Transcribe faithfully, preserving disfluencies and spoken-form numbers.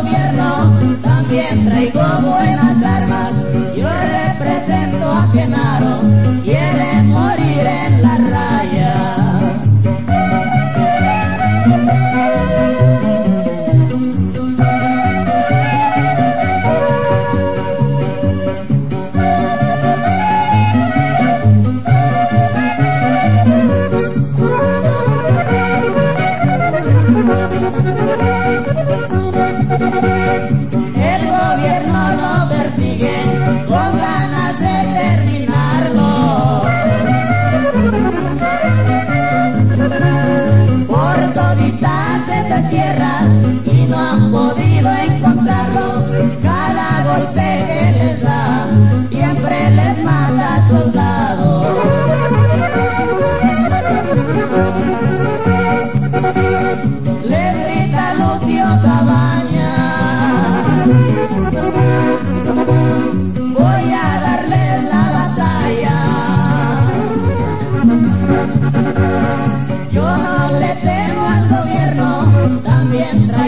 gobierno, también traigo buenas armas. Yo represento a Genaro, quiere morir en la raya. El gobierno lo persigue con ganas de terminarlo. Por toditas esas tierras y no han podido encontrarlo. Cada golpe que les da siempre les mata soldados. Les grita Lucio Cabañas: voy a darles la batalla. Yo no le temo al gobierno, también